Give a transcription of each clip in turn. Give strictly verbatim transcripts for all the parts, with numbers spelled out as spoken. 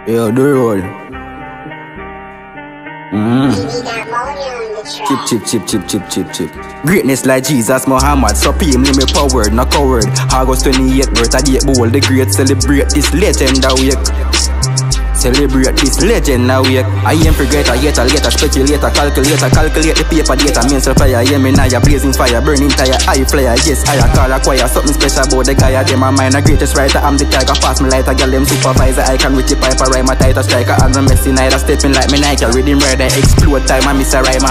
Yo, do roll. Mm. Chip, chip, chip, chip, chip, chip, chip. Greatness like Jesus, Muhammad, supremely me powered, not coward. August twenty-eighth, birth of the bowl, the great celebrate this legend that week. Celebrate this legend now week. I aim for greater, later, later, speculator, calculator, calculate the paper data, mean so fire, yeah, me now ya blazing fire, burning tire, eye flyer, yes, I call a choir, something special about the guy, them a mine, a greatest writer, I'm the tiger, pass me lighter, girl, them supervisor, I can reach the piper, rhyme, a tighter striker, and a messy night, stepping like me Nike, reading murder, explode time, I miss a rhymer.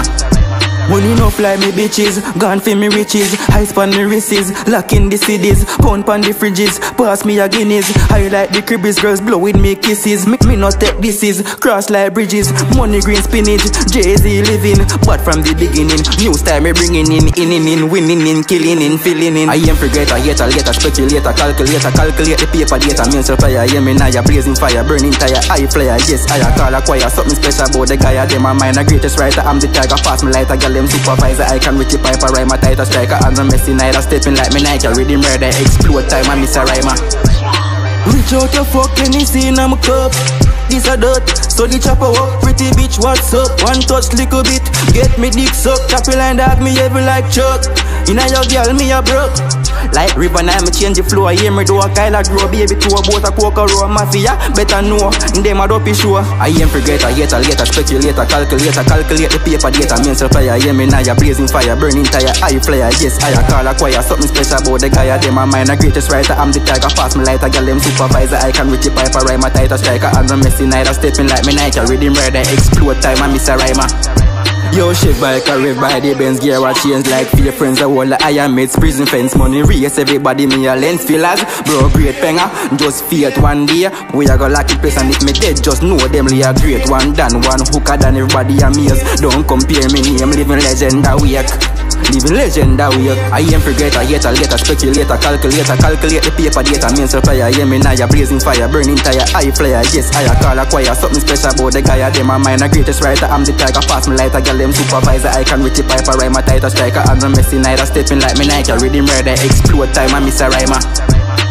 Money no fly me bitches, gone for me riches, high span me wrists, lock in the cities, pound pan the fridges, pass me a Guinness, high like the cribbies, girls blow with me kisses, make me not take this is, cross like bridges, money green spinach, Jay-Z living, but from the beginning, new style me bringing in, in in in, winning in, killing in, filling in, I am for greater, later, later, speculator, calculator, calculate the paper data, mean so fire, yeah me now ya blazing fire, burning tire, eye flyer, yes, I call a choir, something special about the guy, them a mine, a greatest writer, I'm the tiger, pass me lighter, girl, them supervisor, I can reach the piper, rhyme a tighter striker, and a messy night, stepping like me Nike, reading murder, explode time, I miss a rhymer. Reach out your fuck, any scene, I'm a cup. This a dirt, so the chopper up, pretty bitch, what's up? One touch, little bit, get me dick suck, choppy line dog, me heavy like Chuck. Inna your girl, me a broke. Like river now, me change the flow, I hear me do a Kyla grow, baby to a boat, a coca row, mafia, better know, them a dopey show. I am for greater, later, later, speculator, calculator, calculate the paper data, mean so fire, yeah me now ya blazing fire, burning tire, eye flyer, yes, I call a choir, something special about the guy, them a mine, a greatest writer, I'm the tiger, pass me lighter, girl, them supervisor, I can reach the piper, rhyme a tighter striker, and a messy night, stepping like me Nike, reading murder, explode time, I miss a rhymer. Yo, shit bike, I rev by the Benz gear, I change like fear friends, I wall like iron mates, prison fence, money race, everybody me a lens fillers, bro, great penger, just fear one day, we a go lucky place, and if me dead, just know them lay a great one, done one, hooker than everybody amazed, don't compare me name, living legend a week. Living legend that way. I am for greater, later, later, speculator, calculator, calculate the paper data, mean so fire, yeah me now ya blazing fire, burning tire, eye flyer, yes, I call a choir, something special about the guy, them a mine, a greatest writer, I'm the tiger, pass me lighter, girl, them supervisor, I can reach the piper, rhyme a tighter striker, and a messy night, stepping like me Nike, reading murder, explode time, I miss a rhymer.